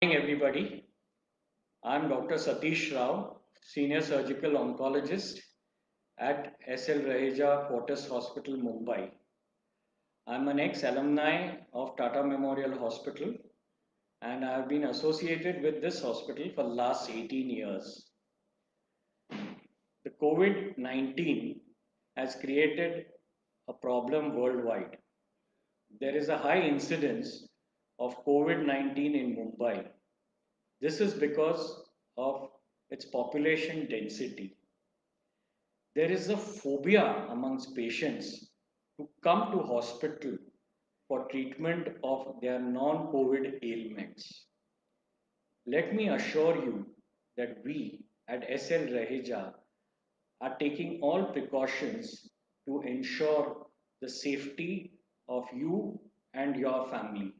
Morning, everybody. I'm Dr. Satish Rao, Senior Surgical Oncologist at SL Raheja Fortis Hospital, Mumbai. I'm an ex-alumni of Tata Memorial Hospital and I've been associated with this hospital for the last 18 years. The COVID-19 has created a problem worldwide. There is a high incidence of COVID-19 in Mumbai. This is because of its population density. There is a phobia amongst patients to come to hospital for treatment of their non-COVID ailments. Let me assure you that we at SL Raheja are taking all precautions to ensure the safety of you and your family.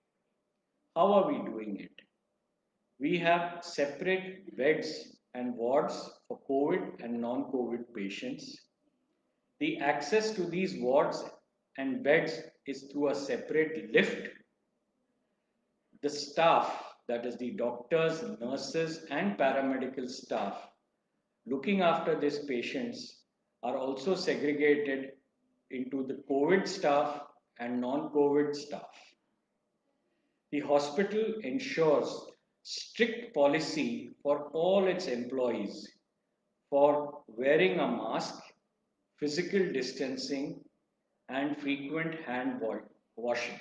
How are we doing it? We have separate beds and wards for COVID and non-COVID patients. The access to these wards and beds is through a separate lift. The staff, that is the doctors, nurses, and paramedical staff looking after these patients are also segregated into the COVID staff and non-COVID staff. The hospital ensures strict policy for all its employees for wearing a mask, physical distancing, and frequent hand washing.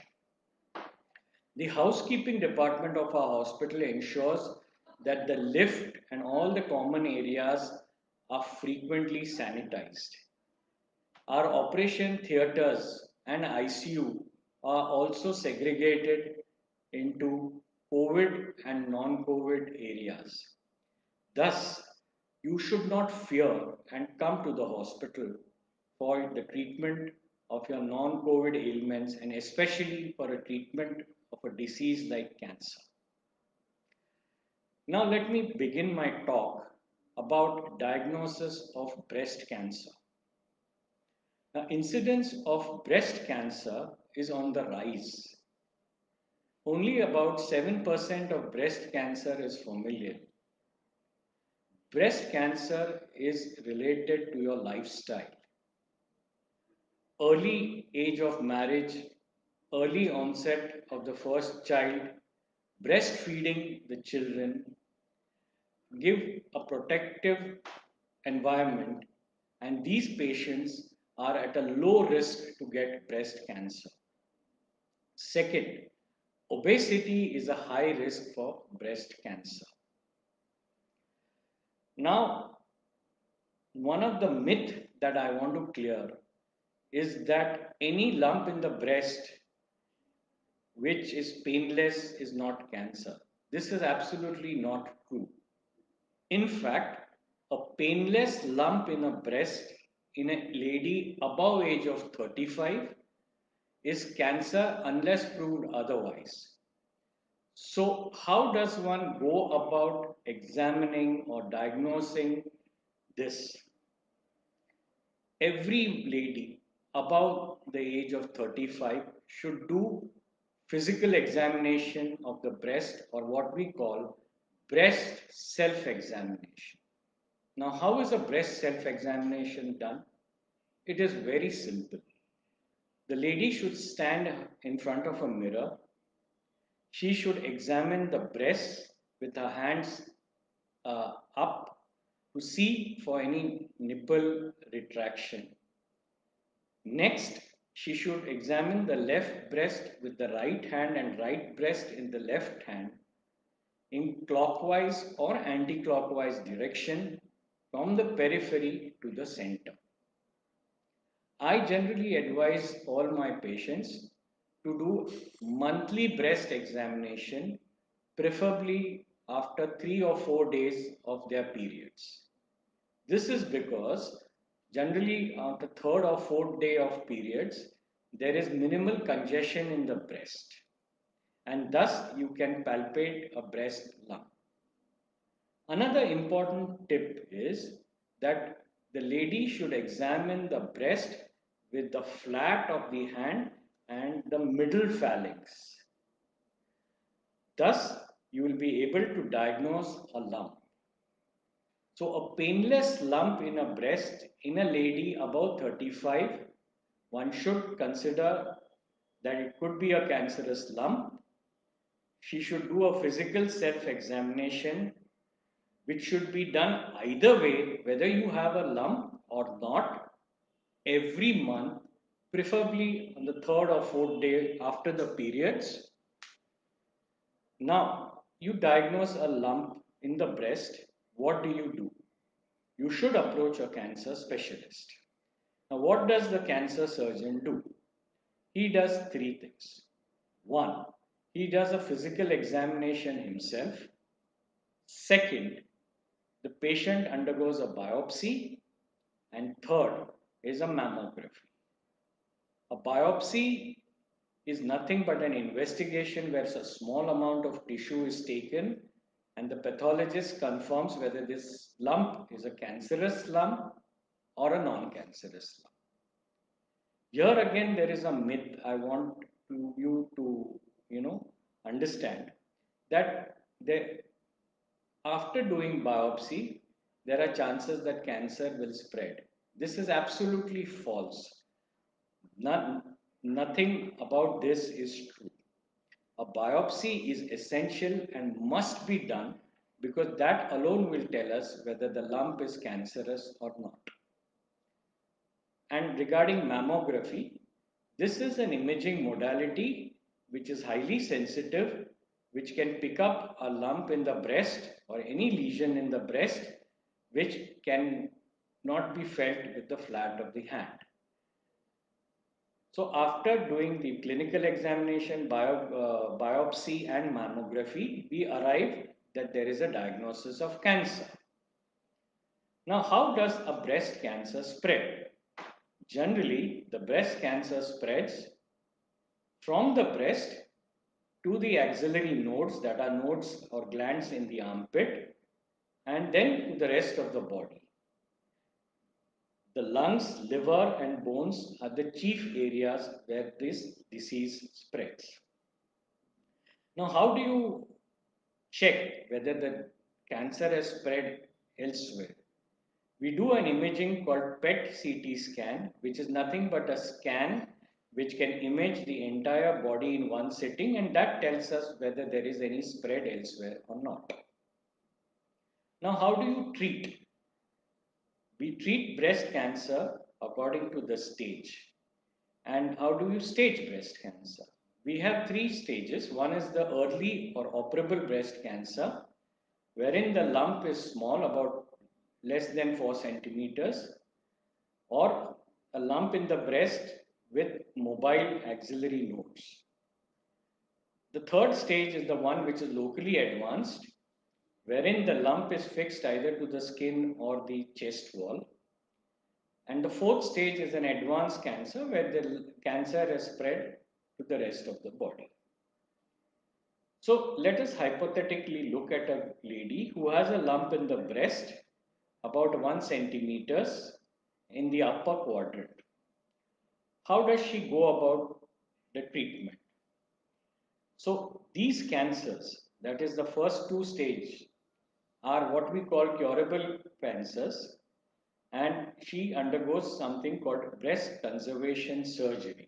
The housekeeping department of our hospital ensures that the lift and all the common areas are frequently sanitized. Our operation theatres and ICU are also segregated into COVID and non-COVID areas. Thus, you should not fear and come to the hospital for the treatment of your non-COVID ailments and especially for a treatment of a disease like cancer. Now let me begin my talk about diagnosis of breast cancer. Now, incidence of breast cancer is on the rise. Only about 7% of breast cancer is familial. Breast cancer is related to your lifestyle. Early age of marriage, early onset of the first child, breastfeeding the children give a protective environment, and these patients are at a low risk to get breast cancer. Second, obesity is a high risk for breast cancer. Now, one of the myths that I want to clear is that any lump in the breast which is painless is not cancer. This is absolutely not true. In fact, a painless lump in a breast in a lady above age of 35 is cancer unless proved otherwise. So, how does one go about examining or diagnosing this? Every lady above the age of 35 should do physical examination of the breast or what we call breast self-examination. Now, how is a breast self-examination done? It is very simple. The lady should stand in front of a mirror. She should examine the breast with her hands up to see for any nipple retraction. Next, she should examine the left breast with the right hand and right breast in the left hand in clockwise or anti-clockwise direction from the periphery to the center. I generally advise all my patients to do monthly breast examination, preferably after 3 or 4 days of their periods. This is because generally on the third or fourth day of periods, there is minimal congestion in the breast and thus you can palpate a breast lump. Another important tip is that the lady should examine the breast with the flat of the hand and the middle phalanx. Thus, you will be able to diagnose a lump. So a painless lump in a breast in a lady above 35, one should consider that it could be a cancerous lump. She should do a physical self-examination, which should be done either way, whether you have a lump or not, every month, preferably on the third or fourth day after the periods. Now, you diagnose a lump in the breast. What do? You should approach a cancer specialist. Now, what does the cancer surgeon do? He does three things. One, he does a physical examination himself. Second, the patient undergoes a biopsy. And third is a mammography. A biopsy is nothing but an investigation where a small amount of tissue is taken and the pathologist confirms whether this lump is a cancerous lump or a non-cancerous lump. Here again, there is a myth I want you to, understand that after doing biopsy, there are chances that cancer will spread. This is absolutely false. Nothing about this is true. A biopsy is essential and must be done because that alone will tell us whether the lump is cancerous or not. And regarding mammography, this is an imaging modality which is highly sensitive, which can pick up a lump in the breast or any lesion in the breast, which can not be felt with the flat of the hand. So after doing the clinical examination, biopsy and mammography, we arrive that there is a diagnosis of cancer. Now, how does a breast cancer spread? Generally, the breast cancer spreads from the breast to the axillary nodes, that are nodes or glands in the armpit, and then to the rest of the body. The lungs, liver and bones are the chief areas where this disease spreads. Now, how do you check whether the cancer has spread elsewhere? We do an imaging called PET CT scan, which is nothing but a scan which can image the entire body in one sitting, and that tells us whether there is any spread elsewhere or not. Now, how do you treat? We treat breast cancer according to the stage. And how do you stage breast cancer? We have three stages. One is the early or operable breast cancer, wherein the lump is small, about less than 4 centimeters, or a lump in the breast with mobile axillary nodes. The third stage is the one which is locally advanced, wherein the lump is fixed either to the skin or the chest wall. And the fourth stage is an advanced cancer where the cancer has spread to the rest of the body. So let us hypothetically look at a lady who has a lump in the breast about 1 centimeters in the upper quadrant. How does she go about the treatment? So these cancers, that is the first two stages, are what we call curable cancers, and she undergoes something called breast conservation surgery.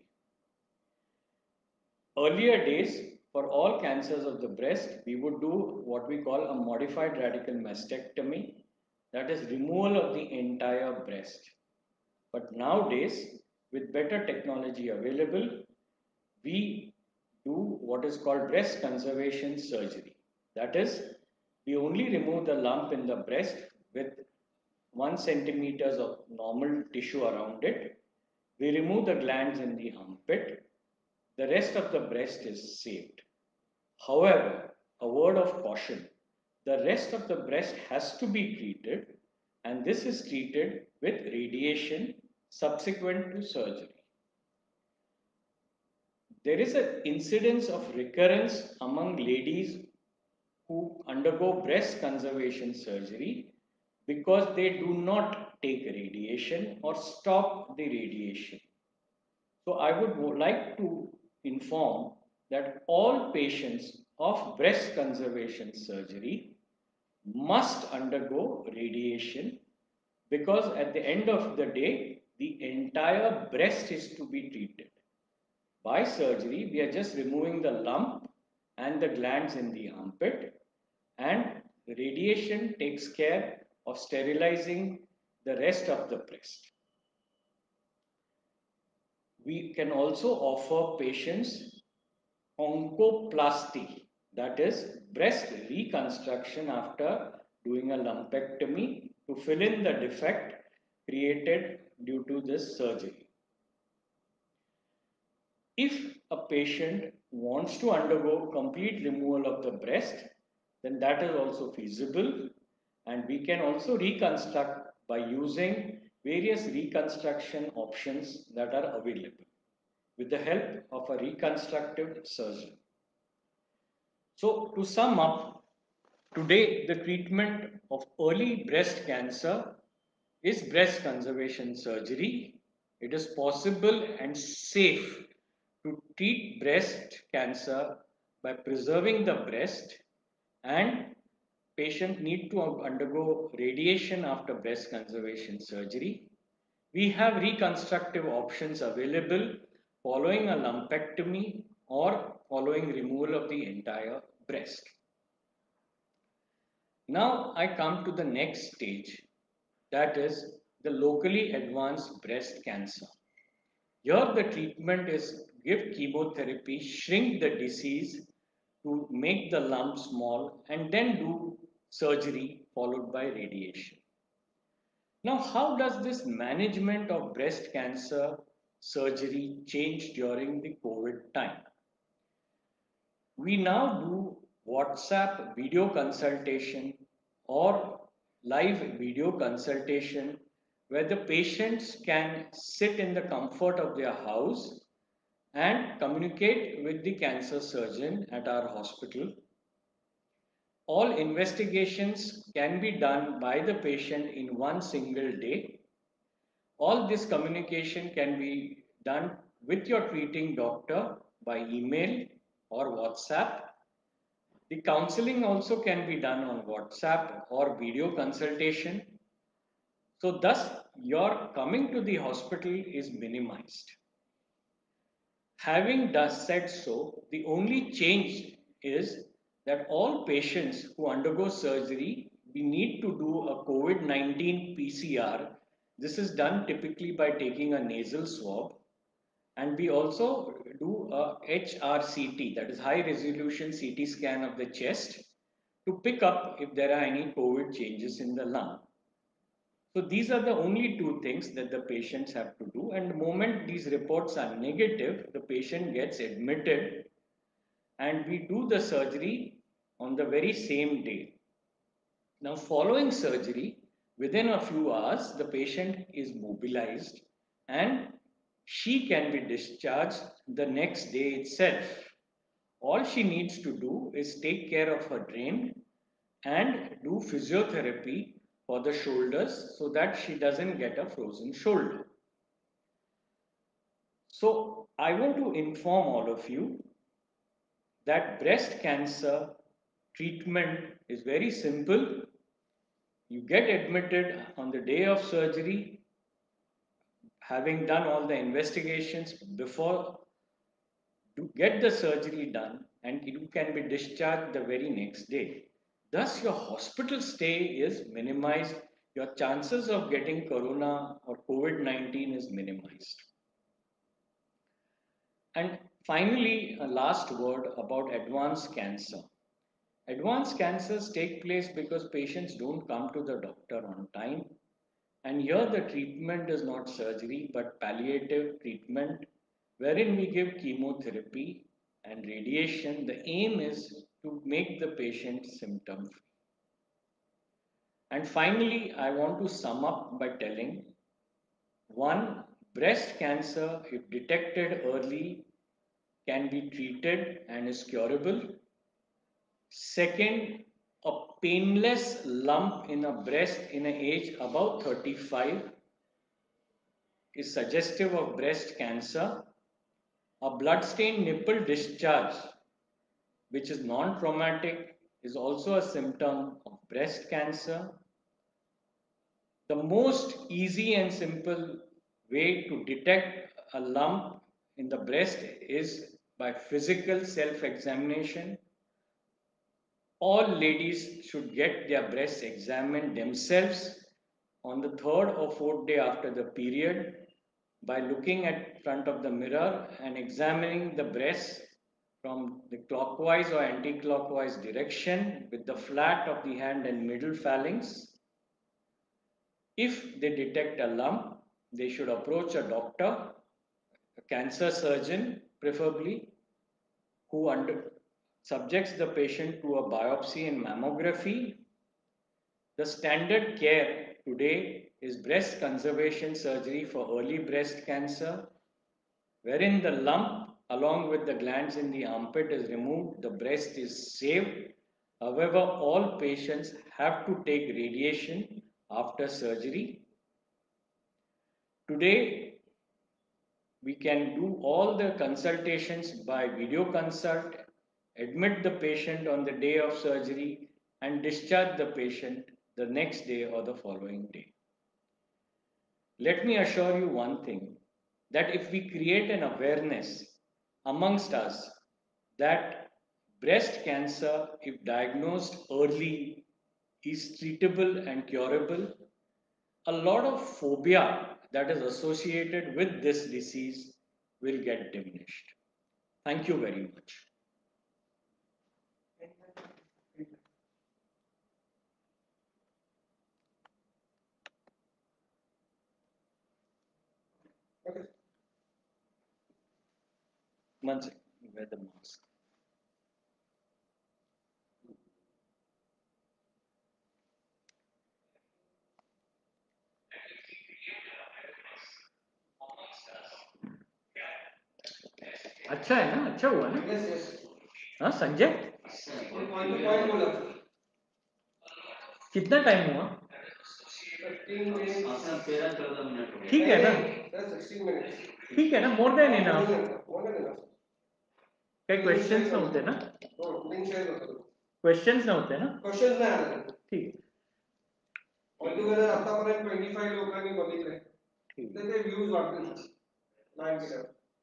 Earlier days, for all cancers of the breast, we would do what we call a modified radical mastectomy, that is removal of the entire breast. But nowadays, with better technology available, we do what is called breast conservation surgery. That is, we only remove the lump in the breast with 1 centimeters of normal tissue around it. We remove the glands in the armpit. The rest of the breast is saved. However, a word of caution, the rest of the breast has to be treated, and this is treated with radiation subsequent to surgery. There is an incidence of recurrence among ladies who undergo breast conservation surgery because they do not take radiation or stop the radiation. So I would like to inform that all patients of breast conservation surgery must undergo radiation, because at the end of the day, the entire breast is to be treated. By surgery, we are just removing the lump and the glands in the armpit, and radiation takes care of sterilizing the rest of the breast. We can also offer patients oncoplasty, that is breast reconstruction after doing a lumpectomy to fill in the defect created due to this surgery. If a patient wants to undergo complete removal of the breast, then that is also feasible, and we can also reconstruct by using various reconstruction options that are available with the help of a reconstructive surgeon. So, to sum up, today the treatment of early breast cancer is breast conservation surgery. It is possible and safe to treat breast cancer by preserving the breast, and patient need to undergo radiation after breast conservation surgery. We have reconstructive options available following a lumpectomy or following removal of the entire breast. Now I come to the next stage, that is the locally advanced breast cancer. Here the treatment is give chemotherapy, shrink the disease to make the lump small, and then do surgery followed by radiation. Now, how does this management of breast cancer surgery change during the COVID time? We now do WhatsApp video consultation or live video consultation, where the patients can sit in the comfort of their house and communicate with the cancer surgeon at our hospital. All investigations can be done by the patient in one single day. All this communication can be done with your treating doctor by email or WhatsApp. The counseling also can be done on WhatsApp or video consultation. So thus your coming to the hospital is minimized. Having said so, the only change is that all patients who undergo surgery, we need to do a COVID-19 PCR. This is done typically by taking a nasal swab, and we also do a HRCT, that is high resolution CT scan of the chest, to pick up if there are any COVID changes in the lung. So these are the only two things that the patients have to do, and the moment these reports are negative, the patient gets admitted and we do the surgery on the very same day. Now, following surgery, within a few hours, the patient is mobilized and she can be discharged the next day itself. All she needs to do is take care of her drain and do physiotherapy for the shoulders so that she doesn't get a frozen shoulder. So, I want to inform all of you that breast cancer treatment is very simple. You get admitted on the day of surgery, having done all the investigations before, to get the surgery done, and you can be discharged the very next day. Thus, your hospital stay is minimized. Your chances of getting corona or COVID-19 is minimized. And finally, a last word about advanced cancer. Advanced cancers take place because patients don't come to the doctor on time. And here the treatment is not surgery but palliative treatment, wherein we give chemotherapy and radiation. The aim is to make the patient symptom free. And finally, I want to sum up by telling one, breast cancer, if detected early, can be treated and is curable. Second, a painless lump in a breast in an age about 35 is suggestive of breast cancer. A bloodstained nipple discharge which is non-traumatic, is also a symptom of breast cancer. The most easy and simple way to detect a lump in the breast is by physical self-examination. All ladies should get their breasts examined themselves on the third or fourth day after the period by looking at front of the mirror and examining the breasts from the clockwise or anti-clockwise direction with the flat of the hand and middle phalanx. If they detect a lump, they should approach a doctor, a cancer surgeon preferably, who subjects the patient to a biopsy and mammography. The standard care today is breast conservation surgery for early breast cancer, wherein the lump along with the glands in the armpit is removed, the breast is saved. However, all patients have to take radiation after surgery. Today, we can do all the consultations by video consult, admit the patient on the day of surgery, and discharge the patient the next day or the following day. Let me assure you one thing, that if we create an awareness amongst us that breast cancer, if diagnosed early, is treatable and curable, a lot of phobia that is associated with this disease will get diminished. Thank you very much. One second, wear the mask. अच्छा है ना, अच्छा हुआ ना? हाँ संजय, कितना time हुआ? ठीक है ना, ठीक है ना, मोर देन इनफ. काही क्वेश्चन्स नव्हते ना? क्वेश्चन्स नव्हते ना? क्वेश्चन्स नाही आले. ठीक. ऑलटुगेदर आतापर्यंत 25 लोकांनी बघितले. तर ते व्ह्यूज वाटतील 9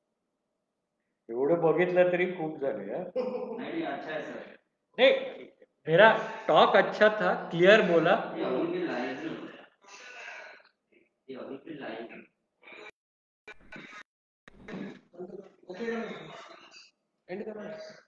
एवढं बघितलं तरी खूप झाले यार. नहीं अच्छा है सर. नहीं, मेरा टॉक अच्छा था, क्लियर बोला. ये अभी भी लाइव नहीं होता. ये अभी भी लाइव. ओके एंड करो.